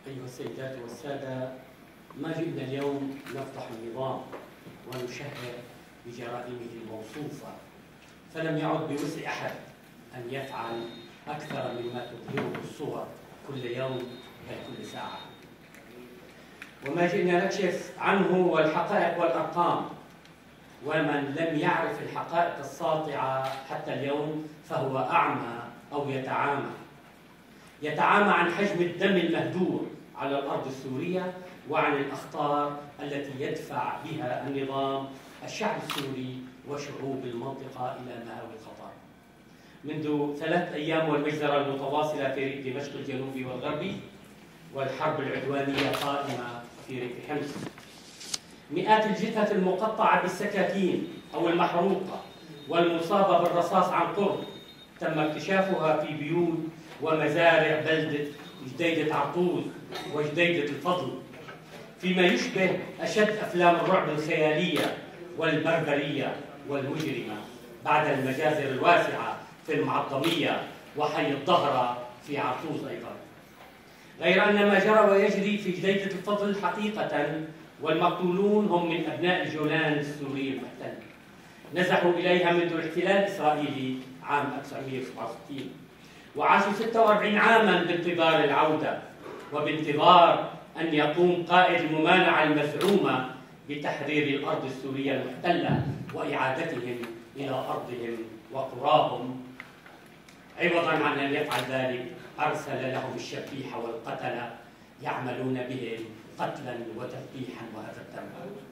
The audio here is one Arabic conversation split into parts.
أيها السيدات والسادة، ما جئنا اليوم نفضح النظام ونشهر بجرائمه الموصوفة، فلم يعد بوسع أحد أن يفعل أكثر مما تظهره الصور كل يوم بل كل ساعة. وما جئنا نكشف عنه والحقائق والأرقام، ومن لم يعرف الحقائق الساطعة حتى اليوم فهو أعمى أو يتعامى عن حجم الدم المهدور على الأرض السورية وعن الأخطار التي يدفع بها النظام الشعب السوري وشعوب المنطقة إلى مآوي الخطر. منذ 3 أيام والمجزرة المتواصلة في ريف دمشق الجنوبي والغربي، والحرب العدوانية قائمة في ريف حمص. مئات الجثث المقطعة بالسكاكين أو المحروقة والمصابة بالرصاص عن قرب تم اكتشافها في بيوت ومزارع بلدة جديدة عطوز وجديدة الفضل، فيما يشبه أشد أفلام الرعب الخيالية والبربرية والمجرمة بعد المجازر الواسعة في المعظمية وحي الظهرة في عطوز أيضا. غير أن ما جرى ويجري في جديدة الفضل حقيقة والمقتولون هم من أبناء الجولان السوري المحتل، نزحوا إليها منذ الاحتلال الإسرائيلي عام 1967 وعاشوا 46 عاما بانتظار العودة وبانتظار أن يقوم قائد الممانعة المزعومة بتحرير الأرض السورية المحتلة وإعادتهم إلى أرضهم وقراهم. عوضا عن أن يفعل ذلك أرسل لهم الشبيح والقتلة يعملون بهم قتلا وتذبيحا وهذا الدم.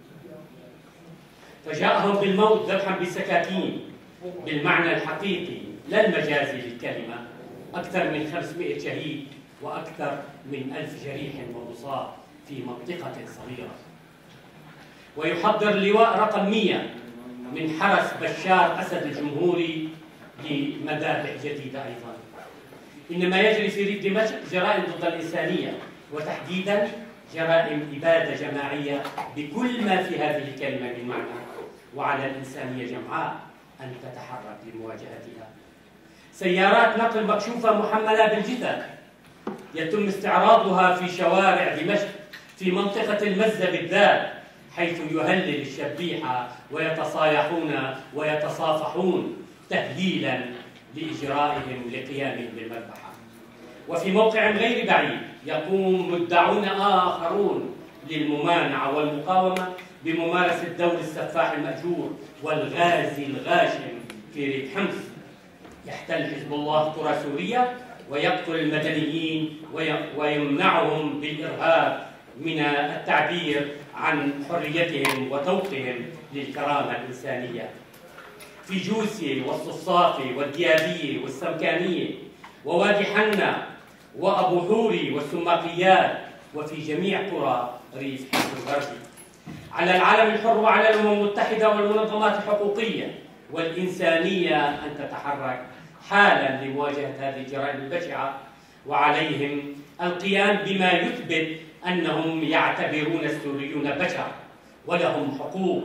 فجاءهم بالموت ذبحا بالسكاكين بالمعنى الحقيقي لا المجازي للكلمة، أكثر من 500 شهيد وأكثر من 1000 جريح ومصاب في منطقة صغيرة. ويحضر اللواء رقم 100 من حرس بشار أسد الجمهوري لمذابح جديدة أيضا. إنما يجري في ريف دمشق جرائم ضد الإنسانية، وتحديدا جرائم إبادة جماعية بكل ما في هذه الكلمة من معنى، وعلى الإنسانية جمعاء أن تتحرك لمواجهتها. سيارات نقل مكشوفة محملة بالجثث يتم استعراضها في شوارع دمشق في منطقة المزة بالذات، حيث يهلل الشبيحة ويتصايحون ويتصافحون تهليلا لإجرائهم لقيامهم بالمذبحة. وفي موقع غير بعيد يقوم مدعون آخرون للممانعة والمقاومة بممارسة دور السفاح المأجور والغازي الغاشم في ريف حمص. يحتل حزب الله قرى سوريا ويقتل المدنيين ويمنعهم بالإرهاب من التعبير عن حريتهم وذوقهم للكرامة الإنسانية. في جوسي والصصافي والديابية والسمكانية ووادي حنا وأبو حوري والسماقيات وفي جميع قرى ريف حمص الغربي. على العالم الحر وعلى الأمم المتحدة والمنظمات الحقوقية والإنسانية أن تتحرك حالا لمواجهة هذه الجرائم البشعة، وعليهم القيام بما يثبت أنهم يعتبرون السوريون بشر ولهم حقوق،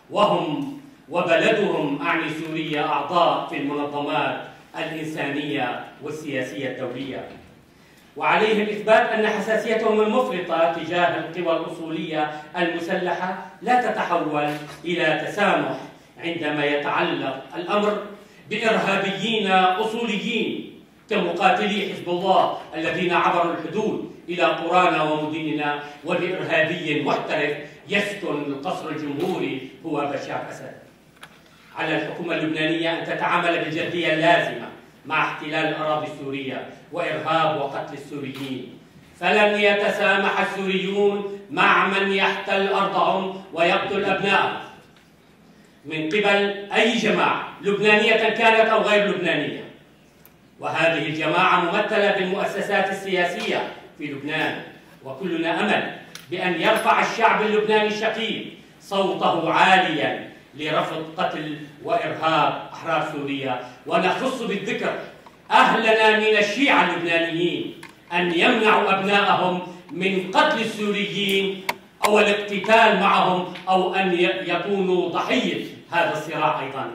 وبلدهم أعني سوريا أعضاء في المنظمات الإنسانية والسياسية الدولية. وعليهم إثبات أن حساسيتهم المفرطة تجاه القوى الأصولية المسلحة لا تتحول إلى تسامح عندما يتعلق الأمر بإرهابيين أصوليين كمقاتلي حزب الله الذين عبروا الحدود إلى قرانا ومدننا، وبإرهابي محترف يسكن القصر الجمهوري هو بشار أسد. على الحكومة اللبنانية أن تتعامل بالجدية اللازمة مع احتلال الأراضي السورية وإرهاب وقتل السوريين، فلن يتسامح السوريون مع من يحتل أرضهم ويقتل أبنائهم من قبل أي جماعة لبنانية كانت أو غير لبنانية. وهذه الجماعة ممثلة بالمؤسسات السياسية في لبنان، وكلنا أمل بأن يرفع الشعب اللبناني الشقيق صوته عاليا لرفض قتل وإرهاب أحرار سوريا. ونخص بالذكر أهلنا من الشيعة اللبنانيين أن يمنعوا أبنائهم من قتل السوريين أو الاقتتال معهم أو أن يكونوا ضحية هذا الصراع أيضا.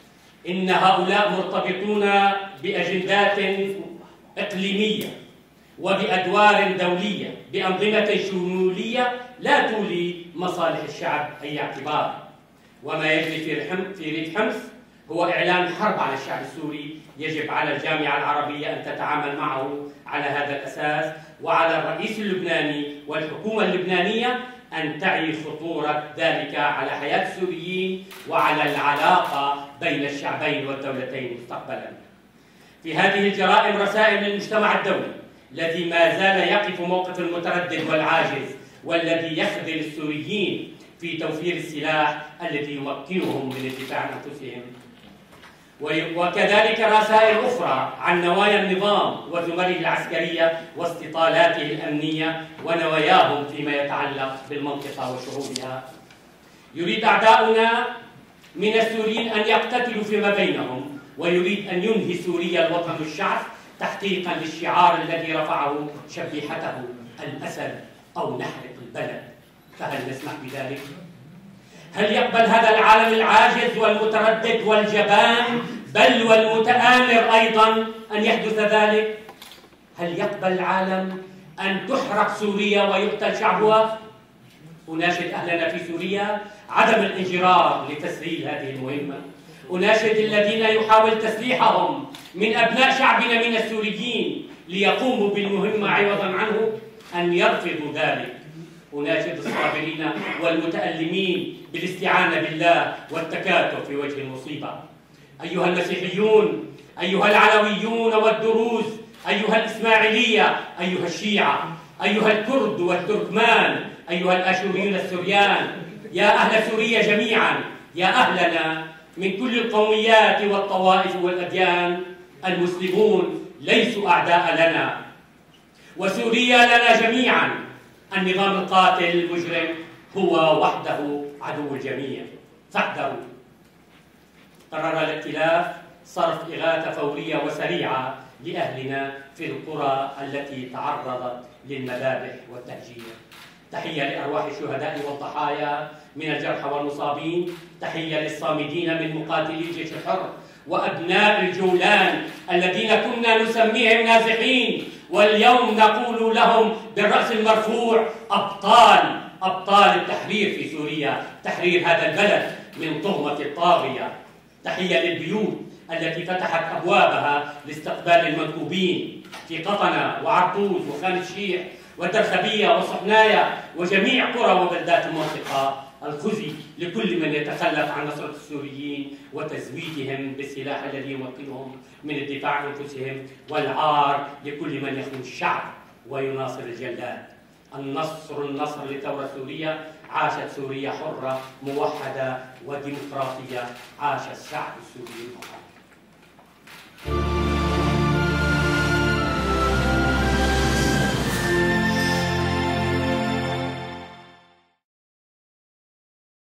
إن هؤلاء مرتبطون بأجندات إقليمية وبأدوار دولية بأنظمة شمولية لا تولي مصالح الشعب أي اعتبار. وما يجري في ريف حمص هو إعلان حرب على الشعب السوري. يجب على الجامعة العربية أن تتعامل معه على هذا الأساس، وعلى الرئيس اللبناني والحكومة اللبنانية أن تعي خطورة ذلك على حياة السوريين وعلى العلاقة بين الشعبين والدولتين مستقبلا. في هذه الجرائم رسائل للمجتمع الدولي الذي ما زال يقف موقف المتردد والعاجز، والذي يخذل السوريين في توفير السلاح الذي يمكنهم من الدفاع عن أنفسهم. وكذلك رسائل أخرى عن نوايا النظام وزمره العسكرية واستطالاته الأمنية ونواياهم فيما يتعلق بالمنطقة وشعوبها. يريد أعداؤنا من السوريين أن يقتتلوا فيما بينهم، ويريد أن ينهي سوريا الوطن الشعب تحقيقا للشعار الذي رفعه شبيحته الأسد أو نحرق البلد. فهل نسمح بذلك؟ هل يقبل هذا العالم العاجز والمتردد والجبان بل والمتآمر أيضا أن يحدث ذلك؟ هل يقبل العالم أن تحرق سوريا ويقتل شعبها؟ أناشد أهلنا في سوريا عدم الانجرار لتسهيل هذه المهمة. أناشد الذين يحاول تسليحهم من أبناء شعبنا من السوريين ليقوموا بالمهمة عوضا عنه أن يرفضوا ذلك. أناشد الصابرين والمتألمين بالاستعانة بالله والتكاتف في وجه المصيبة. أيها المسيحيون، أيها العلويون والدروز، أيها الإسماعيلية، أيها الشيعة، أيها الكرد والتركمان، أيها الآشوريون السوريان، يا أهل سوريا جميعا، يا أهلنا من كل القوميات والطوائف والأديان، المسلمون ليسوا أعداء لنا، وسوريا لنا جميعا. النظام القاتل المجرم هو وحده عدو الجميع، فاحذروا. قرر الائتلاف صرف إغاثة فورية وسريعة لأهلنا في القرى التي تعرضت للمذابح والتهجير. تحية لأرواح الشهداء والضحايا من الجرحى والمصابين، تحية للصامدين من مقاتلي الجيش الحر وأبناء الجولان الذين كنا نسميهم نازحين، واليوم نقول لهم بالرأس المرفوع أبطال التحرير في سوريا، تحرير هذا البلد من طغمة الطاغية. تحية للبيوت التي فتحت أبوابها لاستقبال المنكوبين في قطنة وعرطوز وخان الشيح والدرخبية وصحنايا وجميع قرى وبلدات المنطقة. الخزي لكل من يتخلف عن نصرة السوريين وتزويدهم بالسلاح الذي يمكنهم من الدفاع عن أنفسهم، والعار لكل من يخون الشعب ويناصر الجلاد. النصر لثورة سوريا. عاشت سوريا حرة موحدة وديمقراطية. عاش الشعب السوري المحرر.